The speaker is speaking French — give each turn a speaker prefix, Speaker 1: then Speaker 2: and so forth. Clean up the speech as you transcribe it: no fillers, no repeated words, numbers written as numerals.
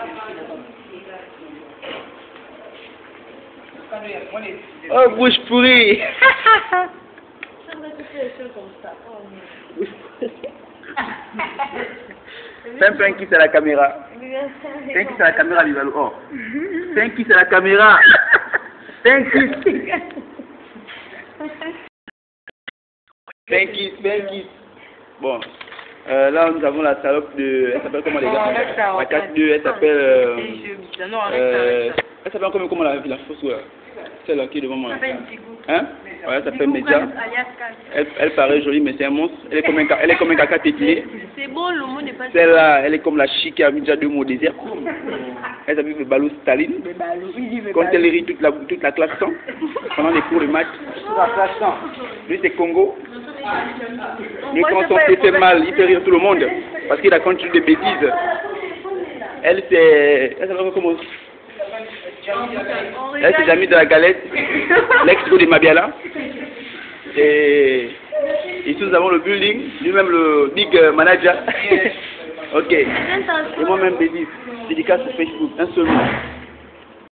Speaker 1: Oh, bouche pourrie. Fais un kiss à la caméra. Fais un kiss à la caméra, Vivalo. Oh. Fais un kiss à la caméra. Fais un kiss. Fais un kiss, fais un kiss. Bon. Là, nous avons la salope de... Elle s'appelle comment, les gars? La 4-2, elle s'appelle... elle s'appelle comment la fausse, là? Celle-là qui est devant moi. Hein? Ouais, elle s'appelle Medja. Elle paraît jolie, mais c'est un monstre. Elle est comme un caca pétilé.
Speaker 2: C'est bon, le mot n'est pas...
Speaker 1: Celle-là, elle est comme la chic qui a mis déjà 2 mots au désert. Elle s'appelle Bebalou Staline. Quand elle rit toute la classe 100, pendant les cours de maths. Lui, c'est Congo. Lui, quand son fils fait mal, il fait rire tout le monde. Parce qu'il a continué des bêtises. Elle, c'est... Elle s'appelle comment? Elle, c'est Jamie de la Galette, l'ex-go de Mabiala. Et ici, nous avons le building, lui-même le big manager. Ok. Et moi-même, Bédis, dédicace sur Facebook, un seul mot.